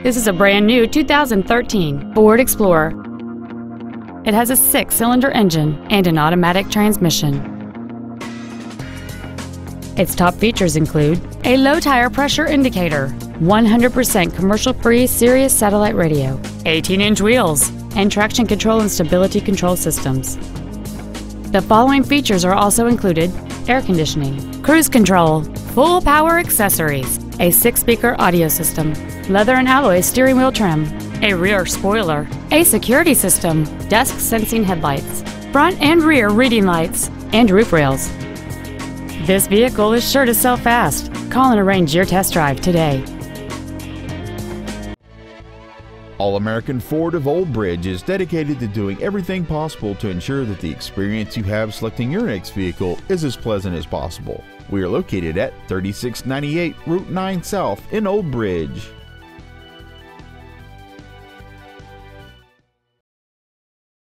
This is a brand new 2013 Ford Explorer. It has a 6-cylinder engine and an automatic transmission. Its top features include a low tire pressure indicator, 100% commercial-free Sirius satellite radio, 18-inch wheels, and traction control and stability control systems. The following features are also included: air conditioning, cruise control, full power accessories, a 6-speaker audio system, leather and alloy steering wheel trim, a rear spoiler, a security system, dusk sensing headlights, front and rear reading lights, and roof rails. This vehicle is sure to sell fast. Call and arrange your test drive today. All-American Ford of Old Bridge is dedicated to doing everything possible to ensure that the experience you have selecting your next vehicle is as pleasant as possible. We are located at 3698 Route 9 South in Old Bridge.